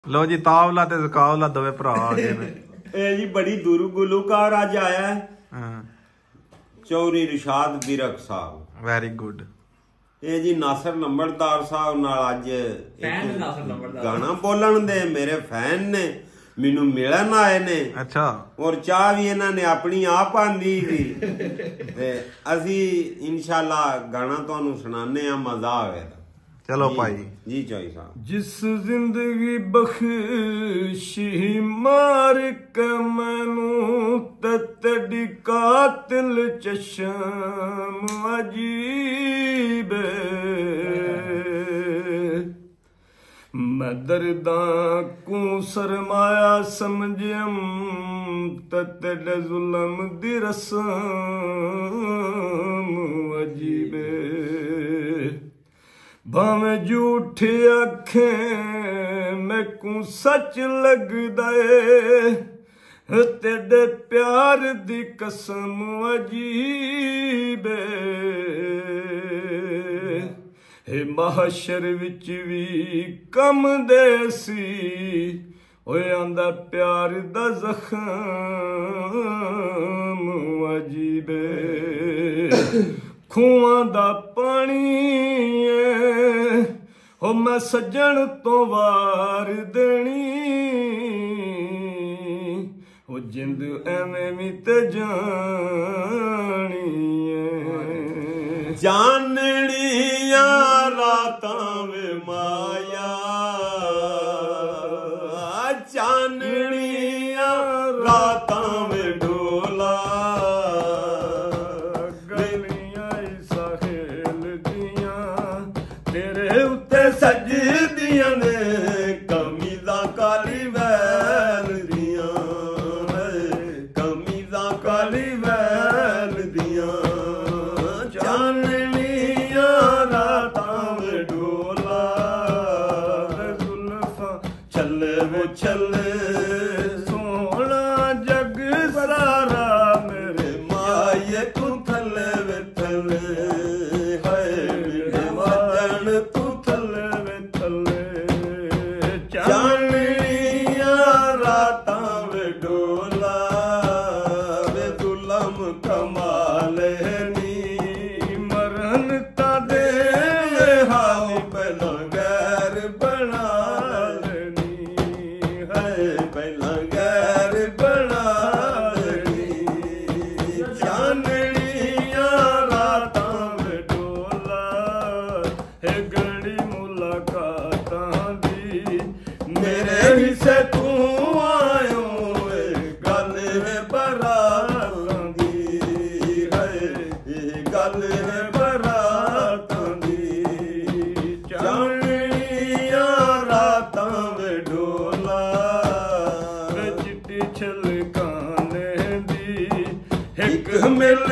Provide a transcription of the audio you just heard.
लो जी तावला ते जकावला दवे भरा आ गए ने। ए जी बड़ी दूर गुलूकार अज आया है। चौधरी रिशाद बिरक साहब वेरी गुड। ये जी नासिर लंबड़दार साहब नाल अज गाना बोलन दे मेरे फैन ने मैनू मिलन आए ने। अच्छा। और चाह भी इन्हां ने अपनी आप आंदी थी ते असी इंशाल्लाह गाना तुहानू सुनाने आ, मजा आवेगा। चलो भाई जी चौई साहब। जिस जिंदगी बख्शी मार के मैनू तड़ी कातिल चशम अजीब मैं दर्दां को सरमाया समझम तड़ जुल्म दी रस्म अजीब भावें झूठ आखें मैं को सच लगदा है तेरे प्यार दी कसम अजीब है महशर विच भी कम देसी ओए आंदा प्यार दा जख्म अजीब खूआं दा पानी हो मैं सज्जन तो वार देनी हो जिंद एवें भी ते जानी जाननिया रातां वे माया जाननिया रातां वे डोला सजदियां ने कमीज़ां काली वैल दियां कमीज़ां काली वैल दियां चाननियां रातां में डोला जुल्फां छल्ले वो छल्ले सोहना जग सारा मेरे माये तू थल्ले वे थल्ले मिल